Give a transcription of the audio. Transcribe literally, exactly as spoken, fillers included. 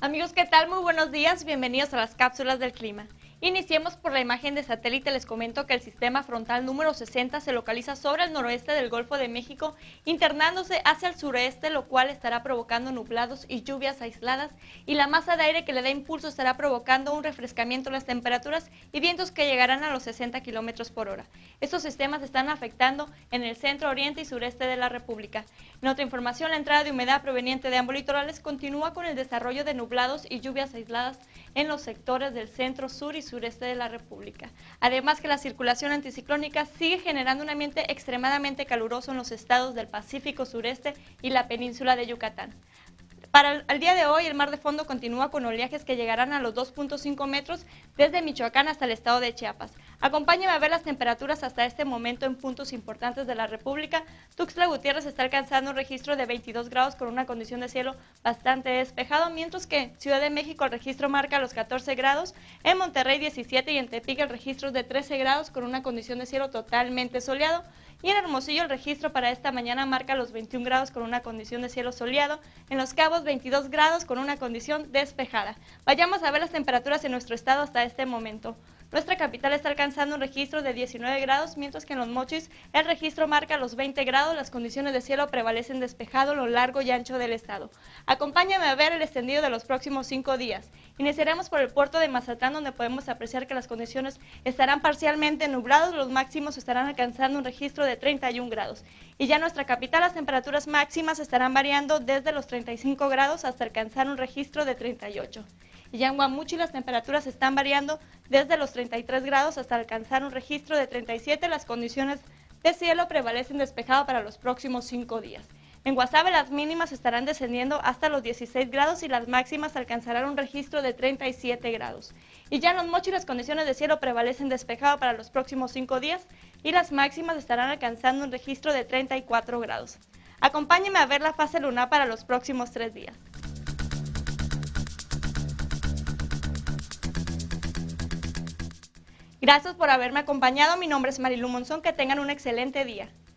Amigos, ¿qué tal? Muy buenos días, bienvenidos a las cápsulas del clima. Iniciemos por la imagen de satélite. Les comento que el sistema frontal número sesenta se localiza sobre el noroeste del Golfo de México, internándose hacia el sureste, lo cual estará provocando nublados y lluvias aisladas, y la masa de aire que le da impulso estará provocando un refrescamiento en las temperaturas y vientos que llegarán a los sesenta kilómetros por hora. Estos sistemas están afectando en el centro, oriente y sureste de la República. En otra información, la entrada de humedad proveniente de ambos litorales continúa con el desarrollo de nublados y lluvias aisladas en los sectores del centro, sur y sureste de la República. Además que la circulación anticiclónica sigue generando un ambiente extremadamente caluroso en los estados del Pacífico sureste y la península de Yucatán. Para el, el día de hoy, el mar de fondo continúa con oleajes que llegarán a los dos punto cinco metros desde Michoacán hasta el estado de Chiapas. Acompáñame a ver las temperaturas hasta este momento en puntos importantes de la República. Tuxtla Gutiérrez está alcanzando un registro de veintidós grados con una condición de cielo bastante despejado, mientras que Ciudad de México el registro marca los catorce grados, en Monterrey diecisiete y en Tepic el registro es de trece grados con una condición de cielo totalmente soleado. Y en Hermosillo el registro para esta mañana marca los veintiún grados con una condición de cielo soleado, en Los Cabos veintidós grados con una condición despejada. Vayamos a ver las temperaturas en nuestro estado hasta este momento. Nuestra capital está alcanzando un registro de diecinueve grados, mientras que en Los Mochis el registro marca los veinte grados, las condiciones de cielo prevalecen despejado a lo largo y ancho del estado. Acompáñame a ver el extendido de los próximos cinco días. Iniciaremos por el puerto de Mazatlán, donde podemos apreciar que las condiciones estarán parcialmente nubladas, los máximos estarán alcanzando un registro de treinta y un grados. Y ya en nuestra capital las temperaturas máximas estarán variando desde los treinta y cinco grados hasta alcanzar un registro de treinta y ocho. Y ya en Guamuchi las temperaturas están variando desde los treinta y tres grados hasta alcanzar un registro de treinta y siete. Las condiciones de cielo prevalecen despejado para los próximos cinco días. En Guasave las mínimas estarán descendiendo hasta los dieciséis grados y las máximas alcanzarán un registro de treinta y siete grados. Y ya en Los Mochis las condiciones de cielo prevalecen despejado para los próximos cinco días y las máximas estarán alcanzando un registro de treinta y cuatro grados. Acompáñenme a ver la fase lunar para los próximos tres días. Gracias por haberme acompañado. Mi nombre es Marilu Monzón. Que tengan un excelente día.